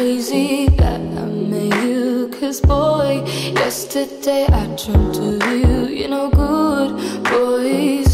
crazy that I met you. Cause boy, yesterday I dreamt of you. You know good boys